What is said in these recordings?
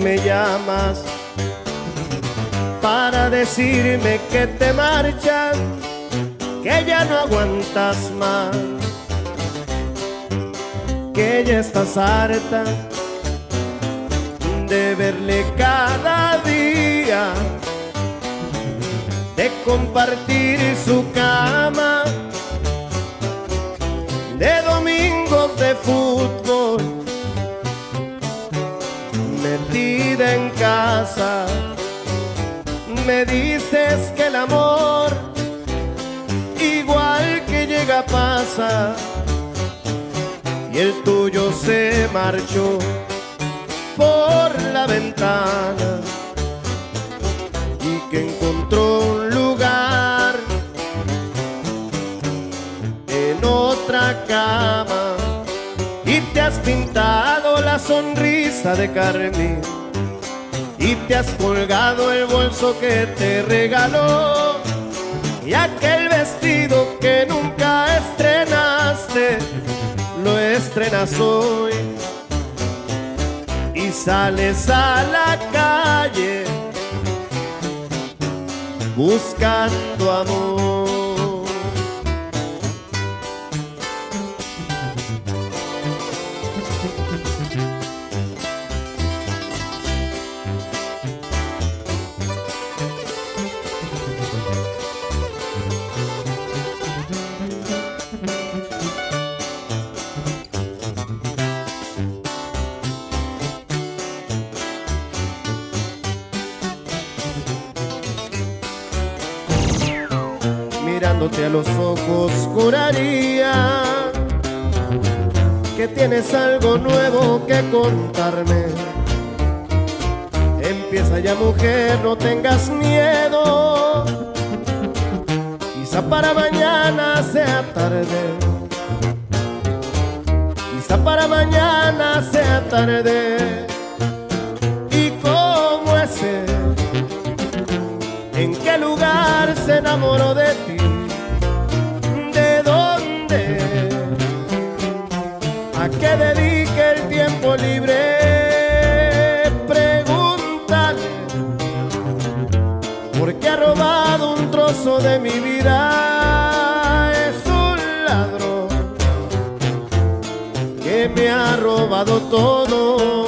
me llamas para decirme que te marchas, que ya no aguantas más, que ya estás harta de verle cada día, de compartir su cama, de domingos de fútbol, metida en casa. Me dices que el amor igual que llega pasa, y el tuyo se marchó por la ventana, y que encontró un lugar en otra cama, y te has pintado la sonrisa de carmín, y te has colgado el bolso que te regaló, y aquel vestido que nunca estrenaste, lo estrenas hoy, y sales a la calle buscando amor. Mirándote a los ojos juraría que tienes algo nuevo que contarme. Empieza ya, mujer, no tengas miedo, quizá para mañana sea tarde, quizá para mañana sea tarde. ¿Y cómo es él? ¿En qué lugar se enamoró de ti? ¿De dónde? ¿A qué dedique el tiempo libre? Pregúntale, porque ha robado un trozo de mi vida. Es un ladrón que me ha robado todo.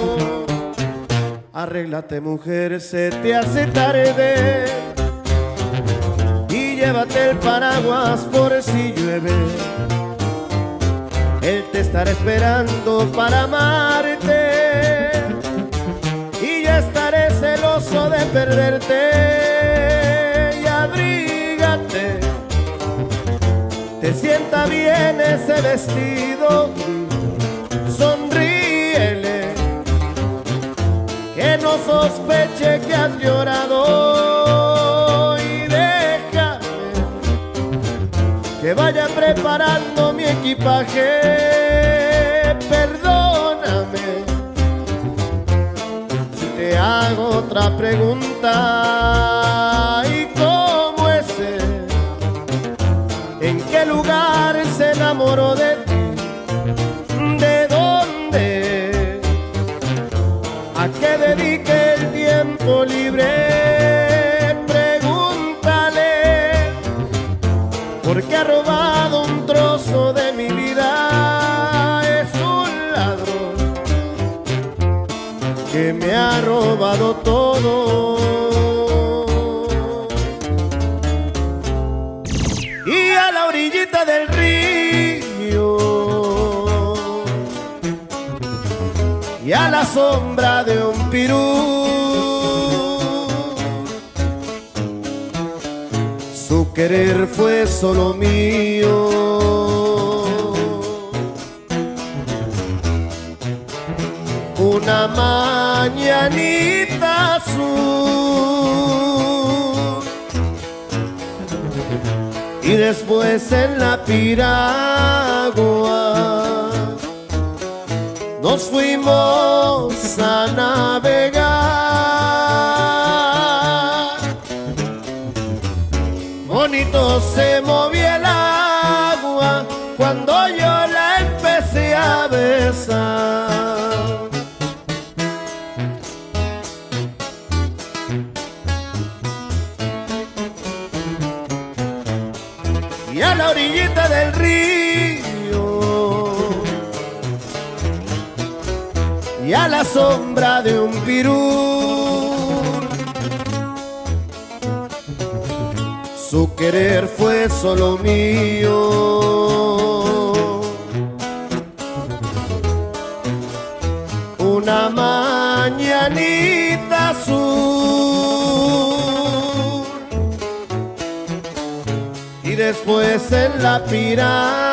Arréglate, mujer, se te hace tarde, y llévate el paraguas por si llueve. Él te estará esperando para amarte, y ya estaré celoso de perderte. Y abrígate, te sienta bien ese vestido, sonríele, que no sospeche que has llorado, y déjame que vaya preparando mi equipaje. Perdóname si te hago otra pregunta. ¿Y cómo es él? ¿En qué lugar se enamoró de ti? ¿De dónde? ¿A qué dedique el tiempo libre? Pregúntale, porque ha robado un trozo de mi vida. Es un ladrón que me ha robado todo. Y a la orillita del río, y a la sombra de un pirú, su querer fue solo mío. Una mañanita azul, y después en la piragua nos fuimos a navegar. Bonito se movía el agua cuando yo la empecé a besar. y a la orillita del río y a la sombra de un pirul. Su querer fue solo mío, una mañanita azul, y después en la pirámide